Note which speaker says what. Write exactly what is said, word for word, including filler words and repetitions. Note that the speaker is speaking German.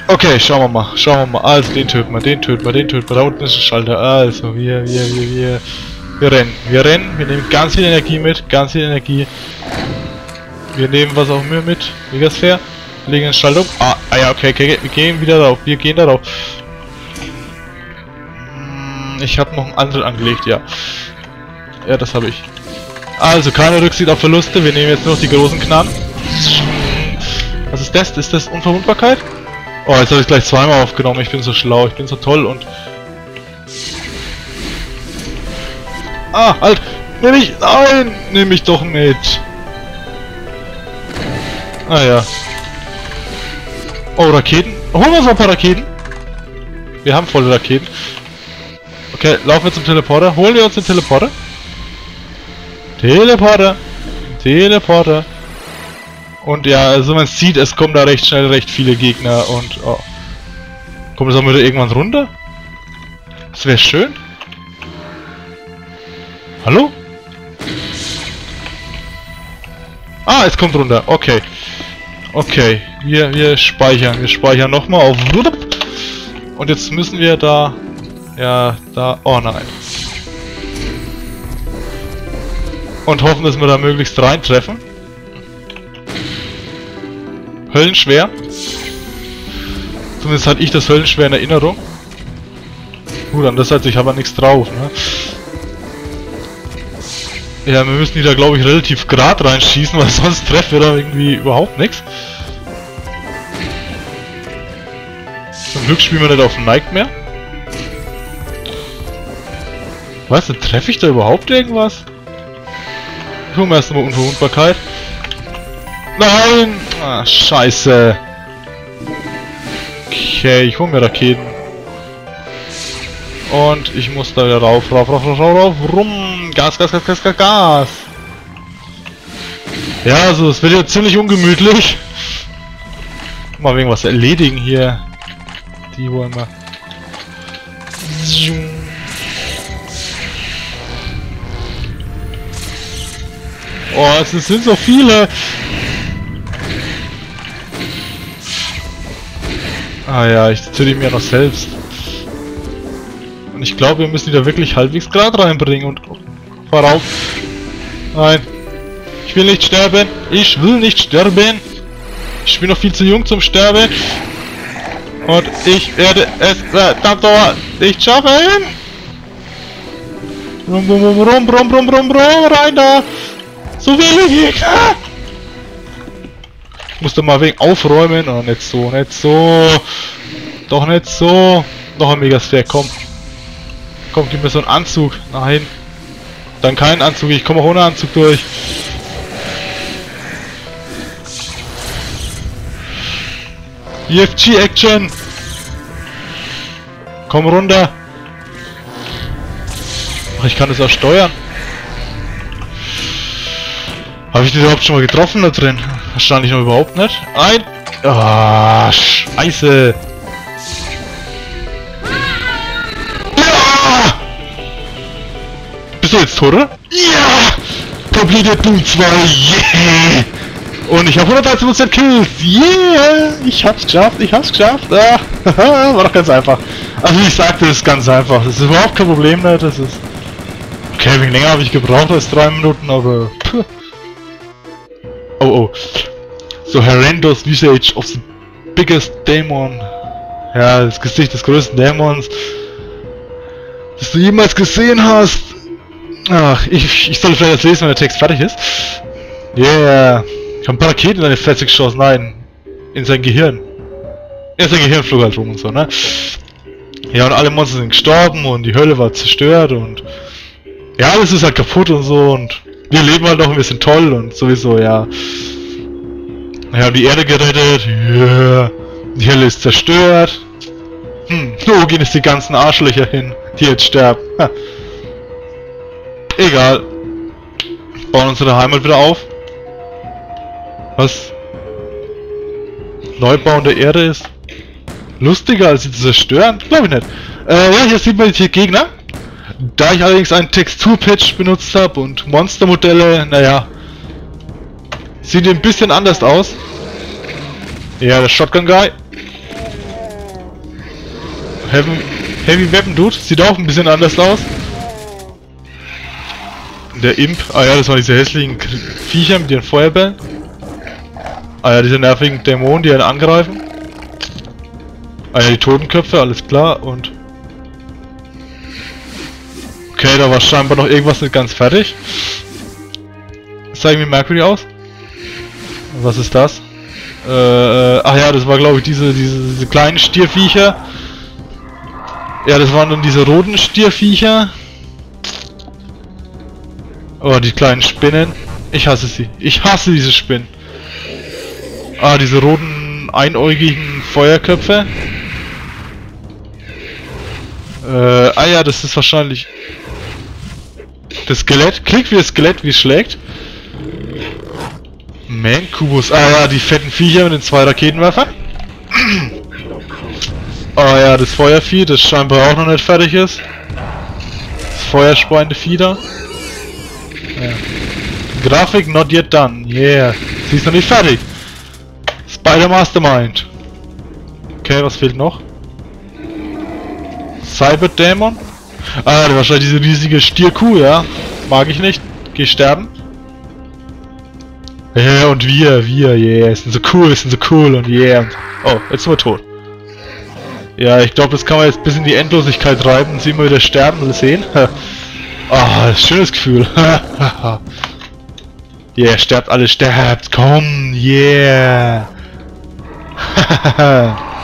Speaker 1: Okay, schauen wir mal, schauen wir mal. Also, den töten wir, den töten wir, den töten wir. Da unten ist ein Schalter. Also, wir, wir, wir, wir. Wir rennen, wir rennen. Wir nehmen ganz viel Energie mit, ganz viel Energie. Wir nehmen was auch immer mit. Mega fair. Legen den Schalter um. Ah, ah ja, okay, okay, wir gehen wieder drauf. Wir gehen darauf. Ich habe noch einen anderen angelegt, ja. Ja, das habe ich. Also, keine Rücksicht auf Verluste. Wir nehmen jetzt nur noch die großen Knarren. Was ist das? Ist das Unverwundbarkeit? Oh, jetzt habe ich gleich zweimal aufgenommen. Ich bin so schlau, ich bin so toll und... Ah, halt! Nimm ich... Nein! Nimm ich doch mit! Ah ja. Oh, Raketen. Holen wir uns mal ein paar Raketen. Wir haben volle Raketen. Okay, laufen wir zum Teleporter. Holen wir uns den Teleporter. Teleporter. Teleporter. Und ja, also man sieht, es kommen da recht schnell recht viele Gegner und... Oh. Kommt es auch wieder irgendwann runter? Das wäre schön. Hallo? Ah, es kommt runter. Okay. Okay. Wir, wir speichern. Wir speichern nochmal auf... Und jetzt müssen wir da... Ja, da... Oh nein. Und hoffen, dass wir da möglichst reintreffen. Höllenschwer. Zumindest hatte ich das Höllenschwer in Erinnerung. Gut, andererseits, ich habe ja nichts drauf, ne? Ja, wir müssen die da, glaube ich, relativ gerade reinschießen, weil sonst treffen wir da irgendwie überhaupt nichts. Zum Glück spielen wir nicht auf dem Nightmare. Was, dann treffe ich da überhaupt irgendwas? Ich hole mir erst mal Unverwundbarkeit. Nein! Ah, scheiße. Okay, ich hole mir Raketen. Und ich muss da wieder rauf, rauf, rauf, rauf, rauf, rauf, rum. Gas, Gas, Gas, Gas, Gas, Gas. Ja, also es wird ja ziemlich ungemütlich. Mal wegen was erledigen hier. Die wollen wir. Oh, es sind so viele. Ah ja, ich töte ihn mir noch selbst. Und ich glaube, wir müssen die da wirklich halbwegs gerade reinbringen und... Vorauf. Nein. Ich will nicht sterben. Ich will nicht sterben. Ich bin noch viel zu jung zum Sterben. Und ich werde es verdammt nochmal nicht schaffen. Rum, rum, rum, rum, rum, rum, rum, rum, rein da. So viele Gegner. Ich muss da mal wegen aufräumen. Oh, nicht so, nicht so. Doch nicht so. Noch ein Megasphere, komm. Komm, gib mir so einen Anzug. Nein. Dann keinen Anzug, ich komme auch ohne Anzug durch. E F G Action. Komm runter. Ach, ich kann das auch steuern. Habe ich den überhaupt schon mal getroffen da drin? Wahrscheinlich noch überhaupt nicht. Ein. Ah, scheiße. Ja! Bist du jetzt tot, oder? Ja! Komplette Boom zwei. Yeah! Und ich habe hundertdreizehn Prozent Kills. Yeah! Ich hab's geschafft, ich hab's geschafft. Ah, war doch ganz einfach. Also wie ich sagte, das ist ganz einfach. Das ist überhaupt kein Problem, ne? Das ist... Okay, wegen länger habe ich gebraucht als drei Minuten, aber... Puh. Oh oh. So horrendous visage of the biggest demon. Ja, das Gesicht des größten Dämons, das du jemals gesehen hast. Ach, ich, ich soll vielleicht jetzt lesen, wenn der Text fertig ist. Yeah. Ich habe ein paar Raketen in seine Fresse geschossen. Nein. In sein Gehirn. Ja, sein Gehirn flog halt rum und so, ne? Ja, und alle Monster sind gestorben und die Hölle war zerstört und... Ja, alles ist halt kaputt und so und... Wir leben halt noch ein bisschen toll und sowieso, ja. Wir haben die Erde gerettet. Yeah. Die Hölle ist zerstört. Hm, wo gehen jetzt die ganzen Arschlöcher hin, die jetzt sterben? Ha. Egal. Bauen unsere Heimat wieder auf. Was? Neubau der Erde ist lustiger als sie zu zerstören? Glaube ich nicht. Äh, ja, hier sieht man die Gegner. Da ich allerdings einen Texturpatch benutzt habe und Monstermodelle, naja, sieht ein bisschen anders aus. Ja, der Shotgun Guy. Heavy, Heavy Weapon Dude. Sieht auch ein bisschen anders aus. Der Imp. Ah ja, das waren diese hässlichen Viecher mit ihren Feuerbällen. Ah ja, diese nervigen Dämonen, die einen angreifen. Ah ja, die Totenköpfe, alles klar. Und... Okay, da war scheinbar noch irgendwas nicht ganz fertig. Das sah irgendwie merkwürdig aus. Was ist das? Äh, ach ja, das war glaube ich diese, diese, diese kleinen Stierviecher. Ja, das waren dann diese roten Stierviecher. Oh, die kleinen Spinnen. Ich hasse sie. Ich hasse diese Spinnen. Ah, diese roten, einäugigen Feuerköpfe. Äh, ah ja, das ist wahrscheinlich... Das Skelett. Klingt wie das Skelett, wie es schlägt. Mancubus. Ah ja, die fetten Viecher mit den zwei Raketenwerfern. Ah ja, das Feuervieh, das scheinbar auch noch nicht fertig ist. Das feuerspeiende Vieh da. Ja. Grafik not yet done. Yeah. Sie ist noch nicht fertig. Spider Mastermind. Okay, was fehlt noch? Cyberdämon. Ah, wahrscheinlich diese riesige Stierkuh, ja. Mag ich nicht. Geh sterben. Ja, yeah, und wir, wir, yeah, sind so cool, wir sind so cool und yeah. Und oh, jetzt sind wir tot. Ja, ich glaube, das kann man jetzt bis in die Endlosigkeit treiben und sie immer wieder sterben und sehen. Ah, oh, schönes Gefühl. Yeah, sterbt alle, sterbt, komm, yeah.